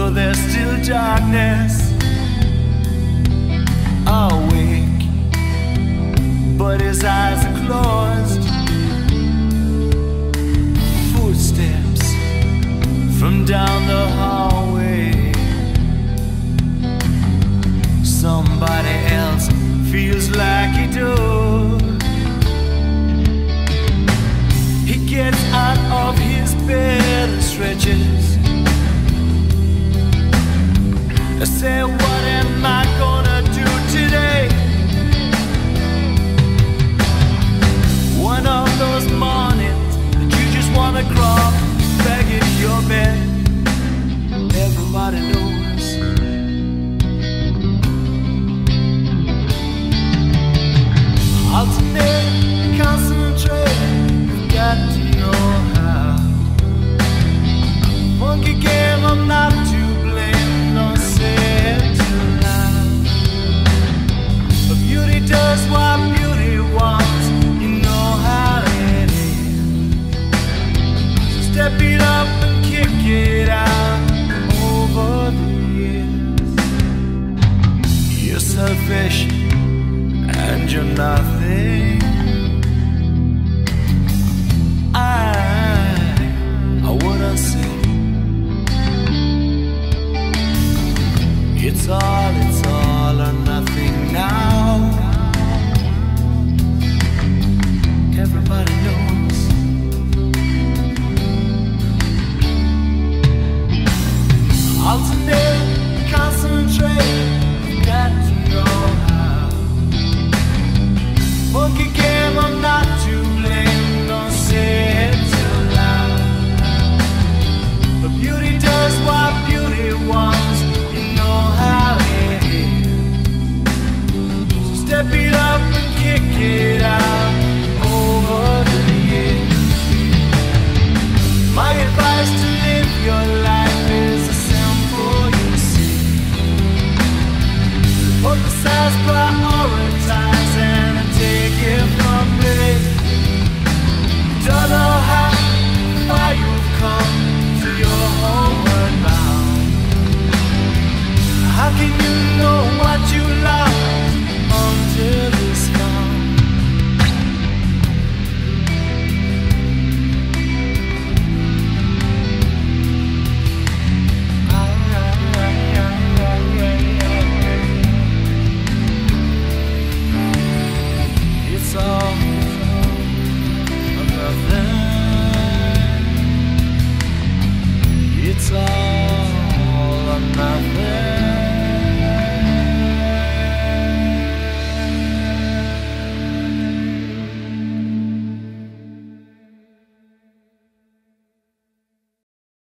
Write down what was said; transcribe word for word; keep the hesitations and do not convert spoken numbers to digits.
though there's still darkness, awake, but his eyes are closed. Footsteps from down the hallway. Somebody else feels like he does. He gets out of his bed and stretches. I say, what am I gonna do today? One of those mornings that you just wanna crawl back in your bed. Everybody knows. Alternate, concentrate, you've got to know how. Monkey game, I'm not to blame, don't say it too loud. But beauty does what beauty wants, you know how it is. So step it up and kick it out over the years. You're selfish and you're nothing. I, I wouldn't say it's all, it's all or nothing now. Everybody knows. Alternate, concentrate, got to know how. Monkey game, I'm not to blame, don't say it too loud. But beauty does what beauty wants, you know how it is. So step it up and kick it out over the years. My advice to live your life is a simple, you see. Emphasize, prioritize, and take it from me. Don't know how far you've come to your homeward bound. How can you know what you lost until it's gone? It's all or nothing. It's all or nothing.